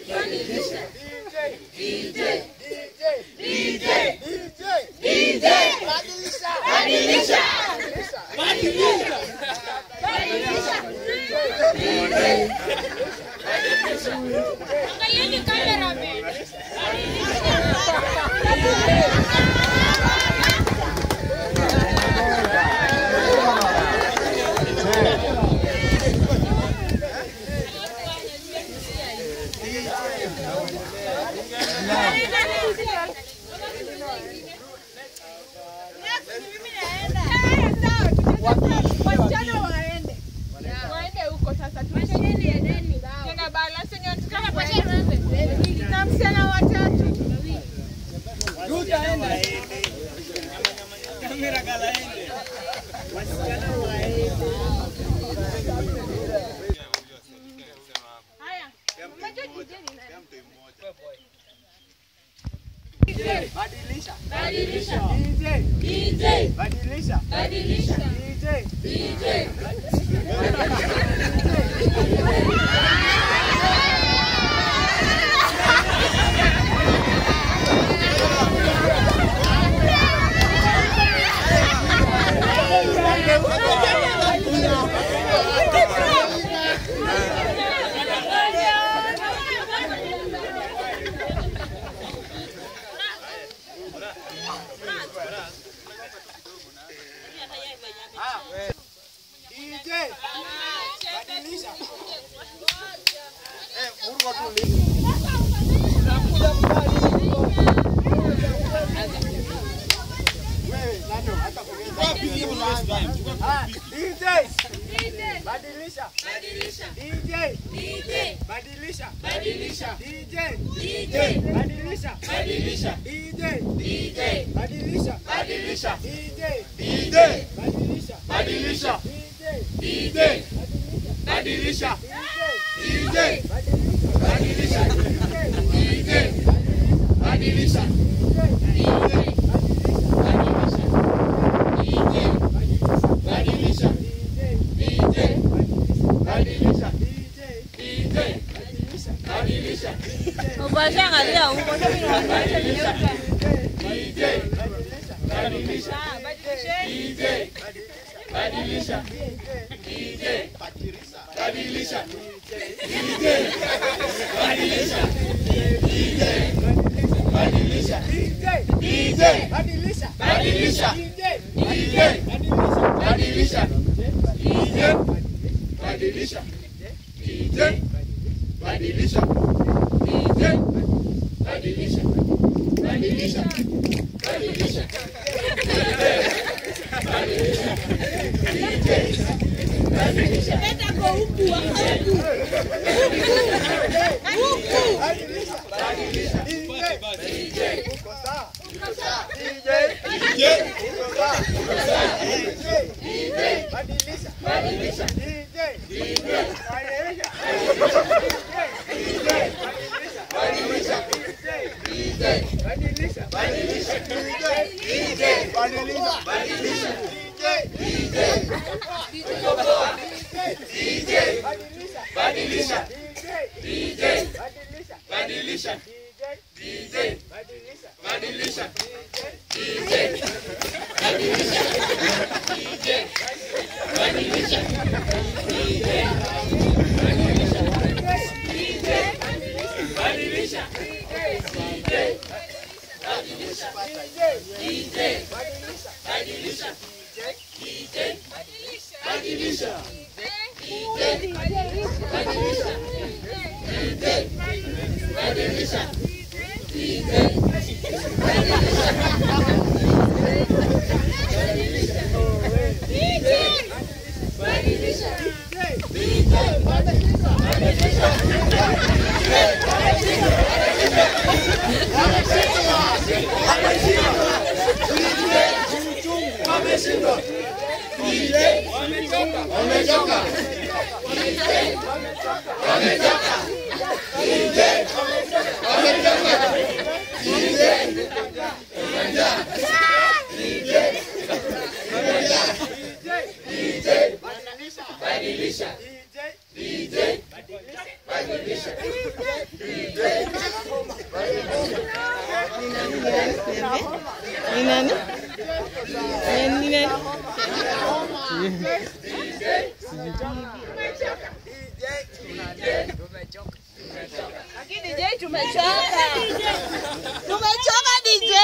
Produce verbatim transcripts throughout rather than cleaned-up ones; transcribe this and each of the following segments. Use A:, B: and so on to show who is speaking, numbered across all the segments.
A: Badilisha. D J. D J. D J. Badilisha. Badilisha. Badilisha. Badilisha. Angalieni cameraman. Wasichana waende. Waende huko sasa. Tuacheni endeni. Tena balance nyonyi kama kwa shembe. Na msichana watatu. Ruta ende. Kamera gala ende. Wasichana waende. Haya. Unajua D J ni nani? Badilisha. Badilisha. D J. D J. Badilisha. Badilisha. D J. D J. Badilisha. Badilisha. D J. D J. Badilisha. Badilisha. D J. D J. Badilisha. Badilisha. D J. D J. Badilisha. Badilisha. D J. D J. Badilisha. Badilisha. D J. Badilisha. D J. Badilisha. D J. Badilisha. D J. Ubasha ngalia huko sasa mimi naangalia nyeupe. D J. Badilisha. D J. Badilisha. D J. Badilisha. D J. Badilisha. D J. Badilisha. D J. D J. Badilisha. Badilisha. D J. D J. Badilisha. D J. Badilisha. D J. Badilisha. D J. Badilisha. Badilisha. Badilisha. D J. Badilisha. Leta kwa huku huku. Huku. Badilisha. Badilisha. D J. D J. Uko sawa? Uko sawa. D J. D J. Uko sawa? Uko sawa. D J. D J. Badilisha. Badilisha. D J. D J. Badilisha. D J. Badilisha. D J. Badilisha. Badilisha. D J. Badilisha. Badilisha. D J. D J. Badilisha. D J. Badilisha. D J. Badilisha. D J. Badilisha. D J. Badilisha. D J. Badilisha. D J. Badilisha. D J. Badilisha. D J. Badilisha. D J. Badilisha. D J. Badilisha. D J. Badilisha. D J. Wameshindwa. D J wamechoka. Wamechoka. D J wamechoka. D J wamechoka. D J wamejaa. D J wamejaa. D J badilisha. Badilisha. D J D J badilisha.
B: Ni nani? Ni nani?
C: Lakini D J tumechoka. Tumechoka D J.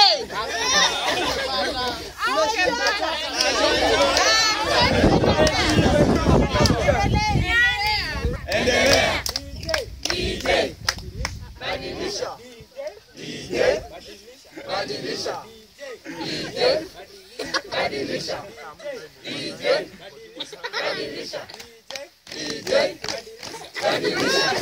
A: Endelea. D J. Badilisha. D J. Badilisha. D J. Badilisha. D J. Badilisha. D J. Badilisha.